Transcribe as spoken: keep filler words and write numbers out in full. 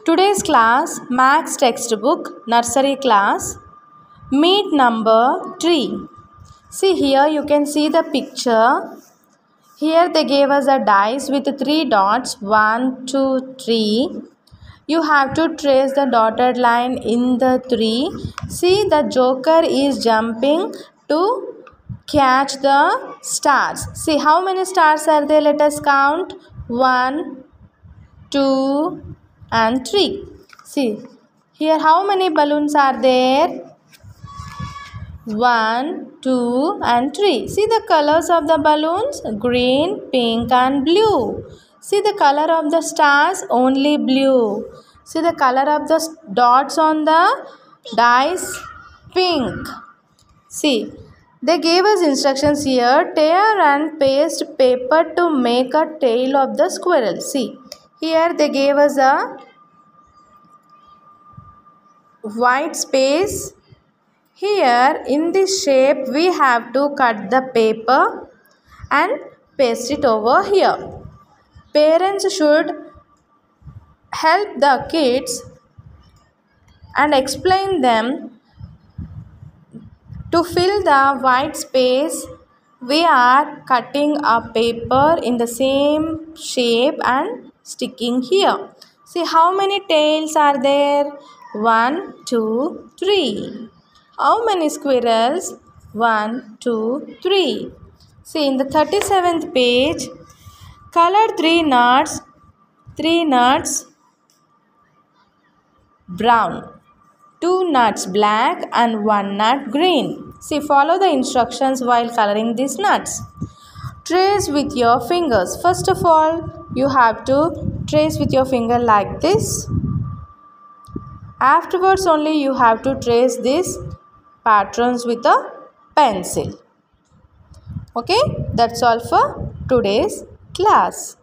Today's class, Max textbook, nursery class, meet number three. See here you can see the picture. Here they gave us a dice with three dots, one, two, three. You have to trace the dotted line in the three. See, the joker is jumping to catch the stars. See how many stars are there? Let us count. One, two and three. See here how many balloons are there? One, two and three. See the colors of the balloons? Green, pink and blue. See the color of the stars? Only blue. See the color of the dots on the dice? Pink. See, they gave us instructions here. Tear and paste paper to make a tail of the squirrel. See, here they gave us a white space. Here in this shape we have to cut the paper and paste it over here. Parents should help the kids and explain them to fill the white space. We are cutting a paper in the same shape and sticking here. See how many tails are there? One, two, three. How many squirrels? One, two, three. See in the thirty-seventh page, color three nuts, three nuts brown, two nuts black and one nut green. See, follow the instructions while coloring these nuts. Trace with your fingers. First of all, you have to trace with your finger like this. Afterwards only you have to trace these patterns with a pencil. Okay, that's all for today's class.